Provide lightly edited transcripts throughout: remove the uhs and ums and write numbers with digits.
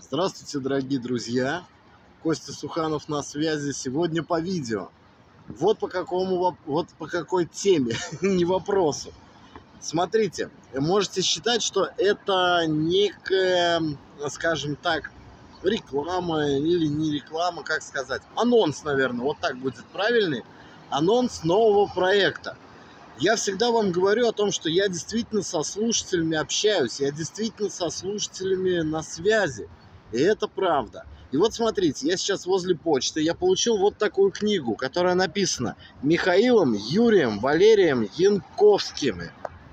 Здравствуйте, дорогие друзья! Костя Суханов на связи. Сегодня по видео. Вот по какой теме, не вопросу. Смотрите, можете считать, что это некая, скажем так, реклама или не реклама, как сказать, анонс, наверное, вот так будет правильный, анонс нового проекта. Я всегда вам говорю о том, что я действительно со слушателями общаюсь, я действительно со слушателями на связи. И это правда. И вот смотрите, я сейчас возле почты, я получил вот такую книгу, которая написана Михаилом Юрием Валерием Янковскими.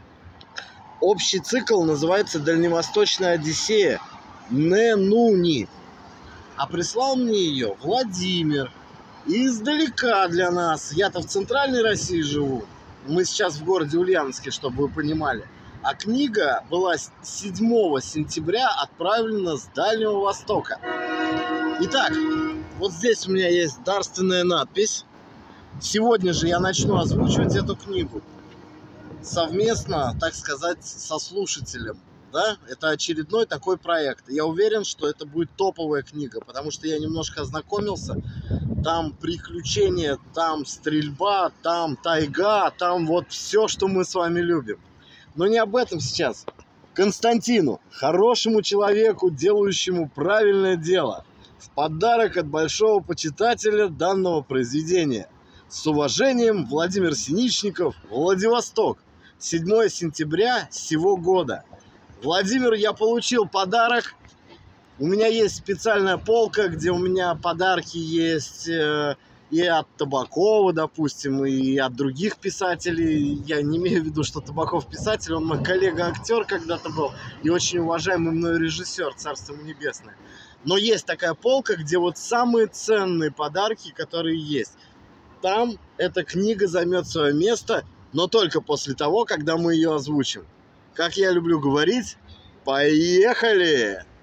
Общий цикл называется «Дальневосточная Одиссея» Ненуни. А прислал мне ее Владимир. И издалека для нас. Я-то в центральной России живу. Мы сейчас в городе Ульяновске, чтобы вы понимали. А книга была 7 сентября отправлена с Дальнего Востока. Итак, вот здесь у меня есть дарственная надпись. Сегодня же я начну озвучивать эту книгу. Совместно, так сказать, со слушателем. Да? Это очередной такой проект. Я уверен, что это будет топовая книга, потому что я немножко ознакомился. Там приключения, там стрельба, там тайга, там вот все, что мы с вами любим. Но не об этом сейчас. Константину, хорошему человеку, делающему правильное дело, в подарок от большого почитателя данного произведения. С уважением, Владимир Синичников, Владивосток. 7 сентября сего года. Владимир, я получил подарок. У меня есть специальная полка, где у меня подарки есть и от Табакова, допустим, и от других писателей. Я не имею в виду, что Табаков писатель, он мой коллега-актер когда-то был и очень уважаемый мною режиссер, царство ему небесное. Но есть такая полка, где вот самые ценные подарки, которые есть. Там эта книга займет свое место, но только после того, когда мы ее озвучим. Как я люблю говорить, поехали!